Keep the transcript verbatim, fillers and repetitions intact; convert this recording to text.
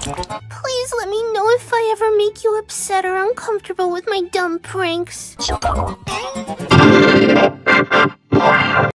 Please let me know if I ever make you upset or uncomfortable with my dumb pranks.